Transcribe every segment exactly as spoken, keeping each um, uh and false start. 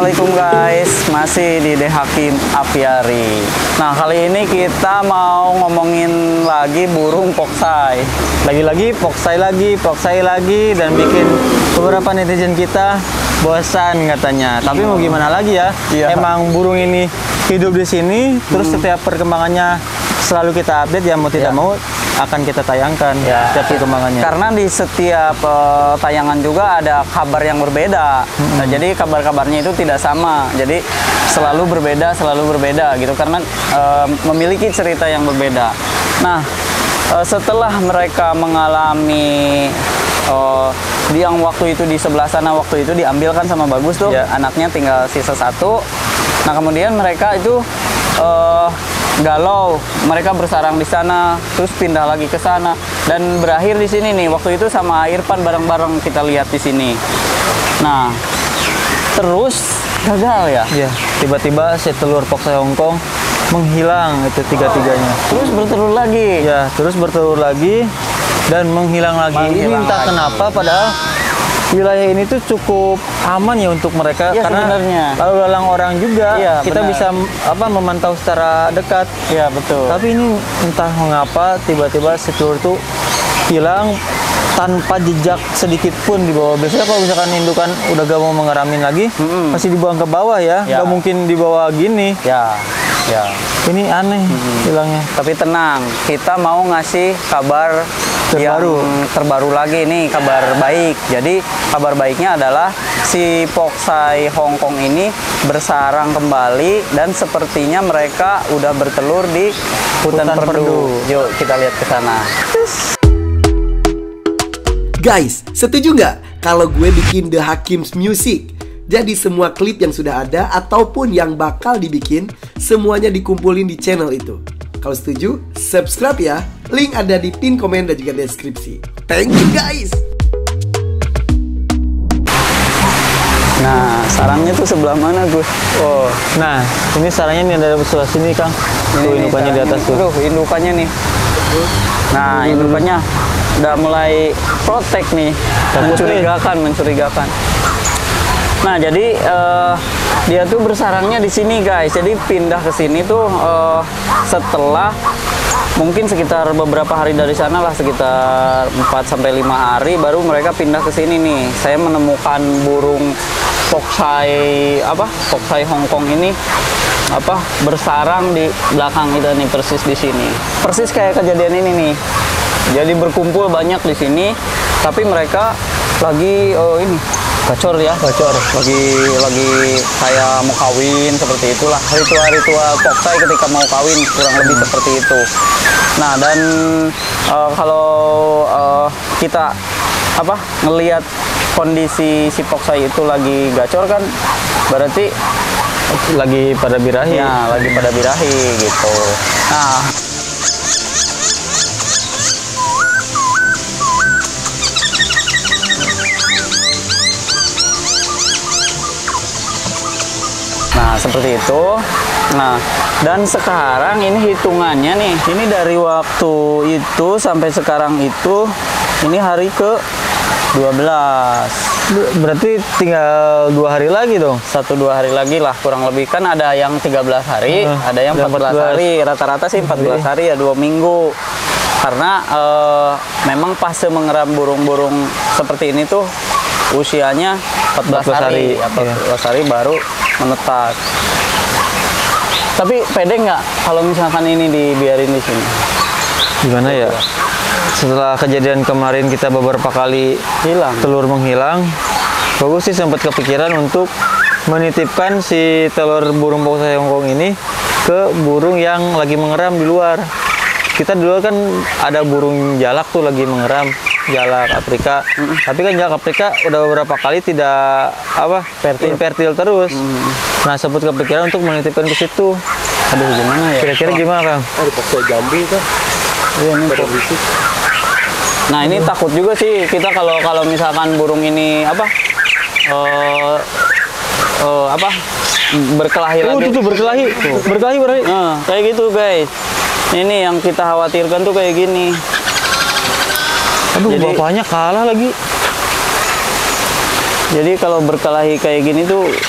Assalamualaikum guys, masih di De Hakim Apiari. Nah, kali ini kita mau ngomongin lagi burung poksai. Lagi-lagi poksai lagi, poksai lagi, dan bikin beberapa netizen kita bosan katanya. Tapi mau gimana lagi ya? Iya. Emang burung ini hidup di sini, terus hmm. setiap perkembangannya selalu kita update ya, mau tidak ya. mau akan kita tayangkan ya, setiap perkembangannya. Karena di setiap uh, tayangan juga ada kabar yang berbeda. Hmm. Nah, jadi kabar-kabarnya itu tidak sama. Jadi selalu berbeda, selalu berbeda gitu karena uh, memiliki cerita yang berbeda. Nah, uh, setelah mereka mengalami uh, yang waktu itu di sebelah sana waktu itu diambilkan sama Bagus tuh, ya. Anaknya tinggal sisa satu. Nah, kemudian mereka itu uh, galau, mereka bersarang di sana, terus pindah lagi ke sana, dan berakhir di sini nih. Waktu itu sama Irfan bareng-bareng kita lihat di sini. Nah, terus gagal ya? Iya. Tiba-tiba si telur poksai Hongkong menghilang itu tiga-tiganya. Terus bertelur lagi. Ya, terus bertelur lagi dan menghilang lagi. Menghilang ini entah lagi. Kenapa, padahal wilayah ini tuh cukup aman ya untuk mereka ya, karena sebenarnya. Lalu lalang orang juga ya, kita benar. bisa apa memantau secara dekat. Ya betul. Tapi ini entah mengapa tiba-tiba si telur tuh hilang tanpa jejak sedikit pun di bawah. Biasanya kalau misalkan indukan udah gak mau mengeramin lagi, mm-hmm. pasti dibuang ke bawah ya. ya. Gak mungkin dibawa gini. Ya. Ya. Ini aneh mm-hmm. hilangnya. Tapi tenang, kita mau ngasih kabar terbaru yang terbaru lagi nih, kabar baik. Jadi kabar baiknya adalah si poksai Hongkong ini bersarang kembali dan sepertinya mereka udah bertelur di hutan, hutan perdu. perdu. Yuk kita lihat ke sana. Guys, setuju nggak kalau gue bikin The Hakim's Music? Jadi semua klip yang sudah ada ataupun yang bakal dibikin semuanya dikumpulin di channel itu. Kalau setuju, subscribe ya. Link ada di pin komen dan juga deskripsi. Thank you guys. Nah, sarangnya tuh sebelah mana, Gus? Oh, nah, ini sarangnya nih ada sebelah sini, Kang. Tuh indukannya di atas tuh. Tuh, indukannya nih. Nah, indukannya udah mulai protek nih. Mencurigakan, mencurigakan. Nah, jadi uh, dia tuh bersarangnya di sini, guys. Jadi pindah ke sini tuh uh, setelah mungkin sekitar beberapa hari dari sana lah, sekitar empat sampai lima hari baru mereka pindah ke sini nih. Saya menemukan burung poksai apa? Poksai Hongkong ini apa? Bersarang di belakang kita nih, persis di sini. Persis kayak kejadian ini nih. Jadi berkumpul banyak di sini, tapi mereka lagi oh ini gacor ya, gacor. Lagi lagi kayak mau kawin seperti itulah. Ritual-ritual poksai ketika mau kawin kurang lebih hmm. seperti itu. Nah, dan uh, kalau uh, kita apa ngelihat kondisi si poksai itu lagi gacor kan, berarti lagi pada birahi. Ya, lagi pada birahi gitu. Nah, Nah, seperti itu. Nah, dan sekarang ini hitungannya nih, ini dari waktu itu sampai sekarang itu, ini hari ke dua belas. Berarti tinggal dua hari lagi dong? Satu dua hari lagi lah, kurang lebih. Kan ada yang tiga belas hari, uh, ada yang empat belas hari. Rata-rata sih empat belas hari ya, dua minggu. Karena uh, memang fase mengeram burung-burung seperti ini tuh usianya empat belas hari. empat belas hari baru menetas. Tapi pede nggak kalau misalkan ini dibiarin di sini? Gimana ya? Setelah kejadian kemarin kita beberapa kali hilang, telur menghilang, Bagus sih sempat kepikiran untuk menitipkan si telur burung poksai Hongkong ini ke burung yang lagi mengeram di luar. Kita dulu kan ada burung jalak tuh lagi mengeram, jalak Afrika. Mm. Tapi kan jalak Afrika udah beberapa kali tidak apa fertil, fertil terus. Mm. Nah, sempat kepikiran untuk menitipkan ke situ. Aduh, gimana ya? Kira-kira gimana, Kang? Ada poksai jambi kan? Iya, ini berisik. Nah, ini hmm. takut juga sih kita kalau kalau misalkan burung ini apa? Uh, uh, apa? Berkelahi oh, lagi. Tuh, tuh berkelahi. Tuh. Berkelahi, berkelahi. Nah, kayak gitu, guys. Ini yang kita khawatirkan tuh kayak gini. Aduh, jadi, bapaknya kalah lagi. Jadi kalau berkelahi kayak gini tuh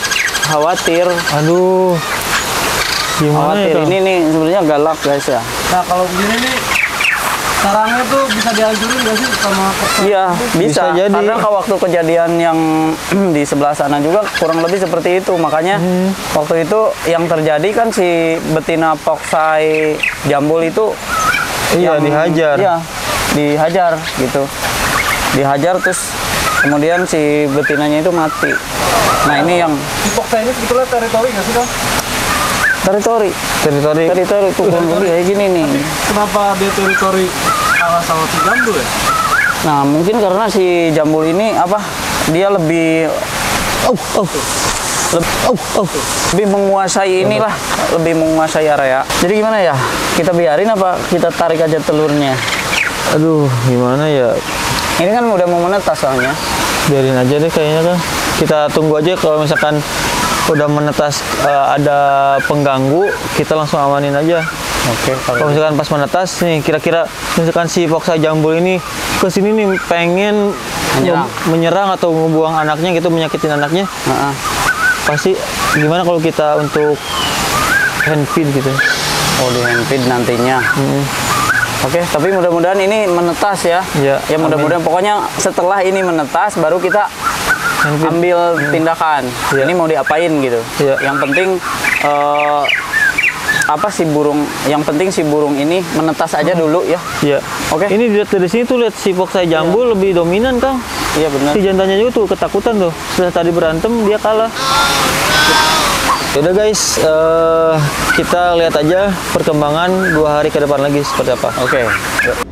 khawatir. Aduh. Gimana Khawatir. ya, Kang? Ini nih sebenarnya galak guys ya. Nah kalau begini nih, sarangnya tuh bisa dihancurin nggak sih sama fox? Iya, bisa. Bisa jadi. Karena kalau waktu kejadian yang di sebelah sana juga kurang lebih seperti itu. Makanya Hmm. waktu itu yang terjadi kan si betina foxai jambul itu Iya, yang- dihajar. Iya, dihajar gitu. Dihajar terus kemudian si betinanya itu mati. Nah, ini yang Si fox ini sebetulnya teritori nggak sih Kang? teritori. Teritori. Teritori tuh kurang lebih kayak gini nih. Kenapa dia teritori kalah sama si jambul ya? Nah, mungkin karena si jambul ini apa? Dia lebih oh, oh. Lebih, oh, oh. lebih menguasai inilah, lebih menguasai area. Jadi gimana ya? Kita biarin apa kita tarik aja telurnya? Aduh, gimana ya? Ini kan udah mau menetas soalnya. Biarin aja deh kayaknya, Kang. Kita tunggu aja kalau misalkan udah menetas eh, ada pengganggu, kita langsung amanin aja. Oke, Kalau misalkan pas menetas nih, kira-kira misalkan si foxai jambul ini ke sini nih pengen Menyerang. nge- menyerang atau ngebuang anaknya gitu, menyakitin anaknya, Heeh. pasti gimana kalau kita untuk hand feed gitu. Oh, di handfeed nantinya. Mm. Oke, tapi mudah-mudahan ini menetas ya. Ya, Ya mudah-mudahan pokoknya setelah ini menetas baru kita Hand feed. ambil tindakan. Iya. Ini mau diapain gitu. Iya. Yang penting eh, apa si burung? Yang penting si burung ini menetas aja dulu ya. Iya. Oke. Ini dilihat dari sini tuh, lihat si foxai jambul lebih dominan, Kang. Iya benar. Si jantannya juga tuh ketakutan tuh. Setelah tadi berantem dia kalah. Yaudah guys, eh, kita lihat aja perkembangan dua hari ke depan lagi seperti apa. Oke. Yuk.